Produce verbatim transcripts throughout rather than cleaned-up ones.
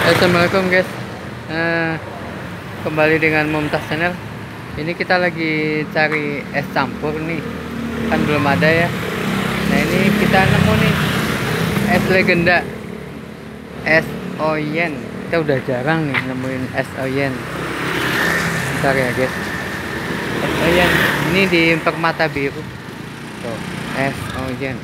Assalamualaikum guys. Nah, kembali dengan Mumtaz Channel. Ini kita lagi cari es campur nih, kan belum ada ya. Nah ini kita nemu nih es legenda, es Oyen. Kita udah jarang nih nemuin es Oyen. Bentar ya guys. Es Oyen ini di Permata Biru. Tuh, es Oyen.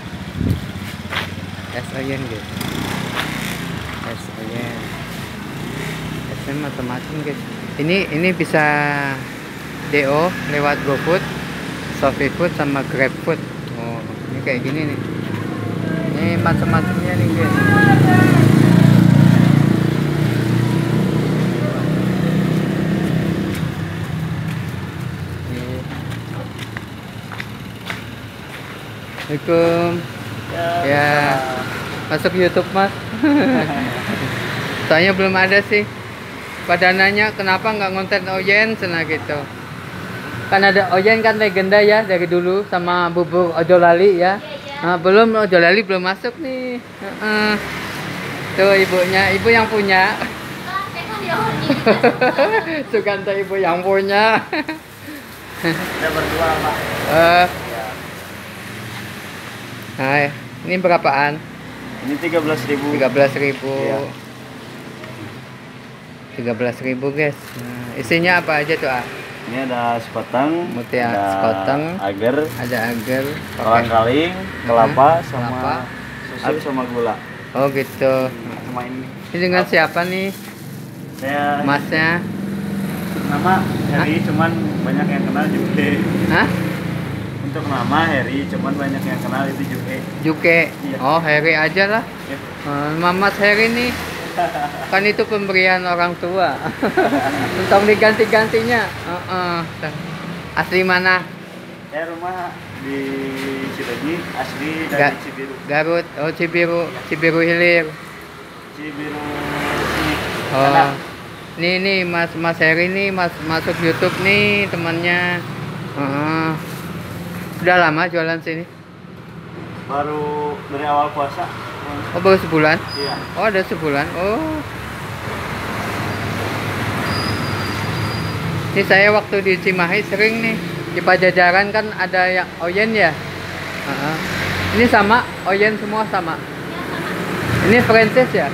Es Oyen guys. Es Oyen. Esnya macam-macam guys. Ini ini bisa D O lewat GoFood, ShopeeFood sama GrabFood. Oh, ini kayak gini nih. Ini macam-macamnya nih guys. Assalamualaikum. Ya, masuk YouTube mas. Soalnya belum ada sih. Pada nanya kenapa nggak ngonten Oyen cena gitu. Kan ada Oyen kan legenda ya dari dulu sama bubur Ojolali ya. Nah, belum Ojolali belum masuk nih. Uh -uh. Tuh ibunya, ibu yang punya. Sukanta ibu yang punya. Kita berdua pak. Uh, Nah, ini berapaan? Ini tiga belas ribu. tiga belas ribu. Iya. tiga belas ribu guys. Nah, isinya apa aja tuh ah? Ini ada sekoteng, Mutia ada sekoteng, agar, ada agar, kolang kaling, kelapa, Hmm, sama kelapa. susu sama gula. Oh gitu. Sama ini. Ini dengan siapa nih? Saya Masnya? nama Heri, cuman banyak yang kenal Juke. Hah? Untuk nama Heri, cuman banyak yang kenal itu Juke. Juke. Iya. Oh, Heri aja lah. Ya. Uh, Mamas Heri nih. Kan itu pemberian orang tua. Untuk diganti-gantinya. Uh -uh. Asli mana? Saya rumah di Cileunyi, asli dari Ga Cibiru. Garut. Oh, Cibiru. Cibiru Hilir. Cibiru sini. Oh. Ada. Nih nih Mas Mas Heri nih mas masuk YouTube nih temannya. Uh, udah lama jualan sini? Baru dari awal puasa. Oh baru sebulan? Iya. Oh ada sebulan. Oh. Ini saya waktu di Cimahi sering nih di Pajajaran kan ada yang Oyen ya. Uh-huh. Ini sama Oyen semua sama. Ini franchise ya?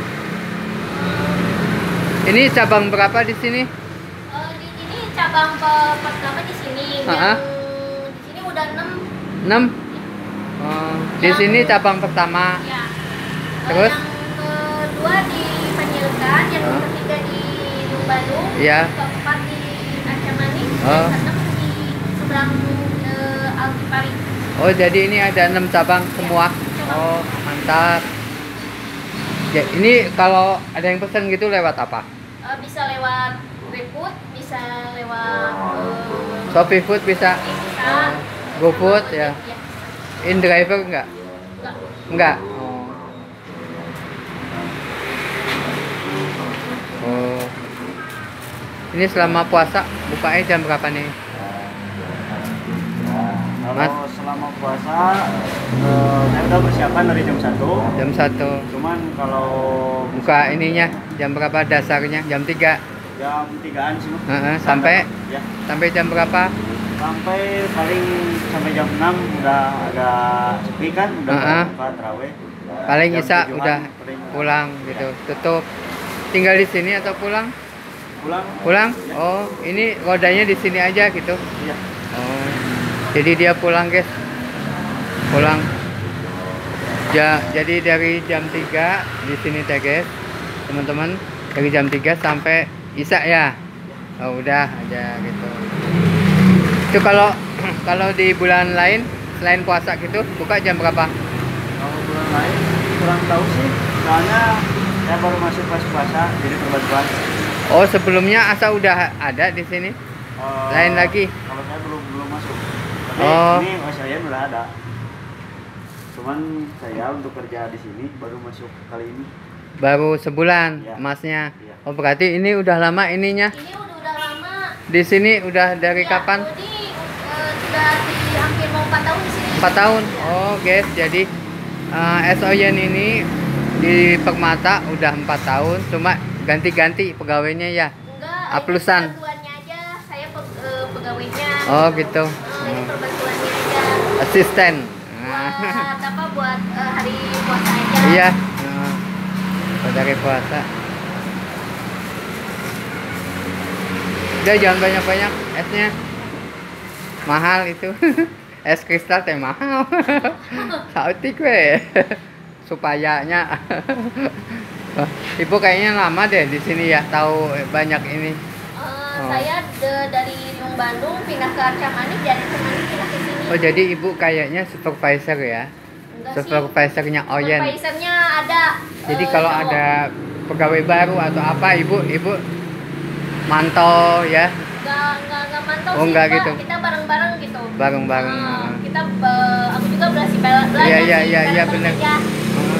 Ini cabang berapa di sini? Uh, di sini cabang pe- pertama di sini. Uh-huh. Yang di sini udah enam. enam. Oh, di Yang- sini cabang pertama. Ya. Uh, Terus? Yang kedua di Panjilkan, yang Oh. ketiga di Bandung, Iya. yang keempat di Acamani, Oh. yang keenam di seberang uh, Alkipari. Oh jadi ini ada enam cabang semua. Cabang. Oh mantap. Ya, ini kalau ada yang pesan gitu lewat apa? Uh, bisa lewat GrabFood, bisa lewat uh, ShopeeFood bisa, bisa. GoFood ya. Ya. In driver enggak? Enggak. Enggak. Oh. Oh. Ini selama puasa bukanya jam berapa nih? Kalau Mas? selama puasa, eh, saya udah persiapan dari jam satu. Jam satu. Cuman kalau Buka ininya jam berapa dasarnya? Jam tiga. jam tigaan sih. Heeh, sampai Ya, sampai jam berapa? sampai paling sampai jam enam udah agak sepi kan, udah Heeh. buka terawih. Paling Jam Isa tujuan udah paling pulang gitu. Tutup. Tinggal di sini atau pulang? Pulang. Pulang? Oh, ini rodanya di sini aja gitu. Iya. Oh. Jadi dia pulang, guys. Pulang. Ja, jadi dari jam tiga di sini teh, guys. Teman-teman, dari jam tiga sampai Isya ya. Oh, udah aja gitu. Itu kalau kalau di bulan lain selain puasa gitu, buka jam berapa? Kalau bulan lain kurang tahu sih. Soalnya saya baru masuk pas puasa, jadi terbatas. Oh, sebelumnya Asa udah ada di sini. Eh, Lain lagi? Kalau saya belum belum masuk. Tapi Oh. ini Mas saya udah ada. Cuman saya untuk kerja di sini baru masuk kali ini. Baru sebulan Iya. Masnya. Iya. Oh, berarti ini udah lama ininya. Ini udah udah lama. Di sini udah dari Ya, kapan? Ini uh, sudah di hampir mau empat tahun di sini. empat tahun. Oh, guys, jadi uh, es Oyen ini di Permata udah empat tahun, cuma ganti-ganti pegawainya ya. Enggak, Aplusan. ini perbantuannya aja. Saya pe- eh, pegawainya. Oh gitu. Oh, ini perbantuannya aja. Asisten. Buat apa? Buat eh, hari puasa aja. Iya. Nah, pada hari puasa. Udah jangan banyak-banyak esnya. Mahal itu. Es kristal teh mahal. Sautik we. Supayanya. Wah, Ibu kayaknya lama deh di sini ya, tahu banyak ini. Eh, Oh. Saya de- dari Riung Bandung pindah ke Arca Manik, dari Arca Manik pindah ke sini. Oh, jadi Ibu kayaknya supervisor ya. Enggak sih. Supervisornya Oyen. Supervisornya ada. Jadi eh, kalau cowok. ada pegawai baru atau apa, Ibu Ibu mantau ya, Enggak, enggak, enggak mantau Oh, sih, enggak Pak. gitu. Kita bareng-bareng gitu. bareng-bareng. Ah, kita eh, aku juga berhasil bela- belajar Iya, iya, sih, iya, iya, bareng-bareng bener. aja. Oh.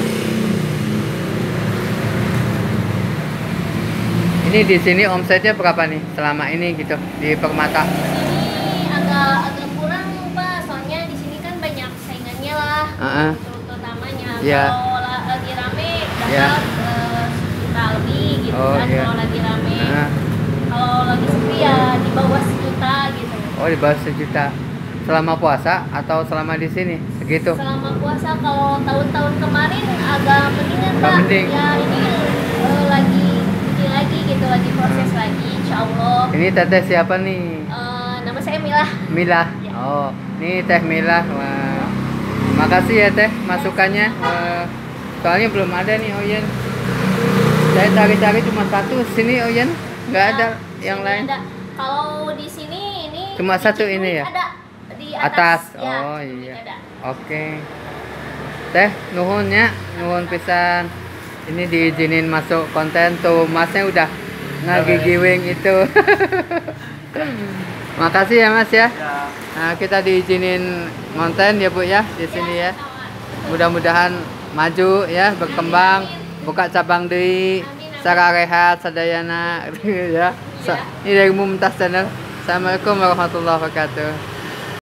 Ini di sini omsetnya berapa nih selama ini gitu di Permata? Ini agak agak kurang, Pak. Soalnya di sini kan banyak saingannya lah. Heeh. Untuk utamanya. Iya. Kalau la- lagi rame dapat Iya. eh, sejuta lebih gitu Oh, kan iya. kalau lagi rame. Heeh. Kalau lagi sepi ya di bawah sejuta gitu. Oh, di bawah sejuta. Selama puasa atau selama di sini segitu? Selama puasa kalau tahun-tahun kemarin agak mendingan, Agak Pak. mending. Ya ini eh, lagi ini lagi gitu, lagi proses Hmm. lagi, insya Allah. Ini teteh siapa nih? Eh, nama saya Mila. Mila. Ya. Oh, ini Teh Mila. Wah. Makasih ya Teh masukannya. Wah. Soalnya belum ada nih Oyen. Saya cari-cari cuma satu. Sini Oyen nggak Ya, ada yang sini lain. ada. Kalau di sini ini Cuma di satu Cipuit ini ya? Ada di Atas. atas. Ya, Oh Cipuit iya. ada. Oke. Teh nuhunnya, nuhun pisan. Ini diizinin masuk konten tuh, Masnya udah ngagigiwing itu. Makasih ya Mas ya. Ya. Nah, kita diizinin konten ya Bu ya di sini ya. Mudah-mudahan maju ya, berkembang, buka cabang deui secara rehat sadayana ya. Sa- Ini dari Mumtaz Channel. Assalamualaikum warahmatullahi wabarakatuh.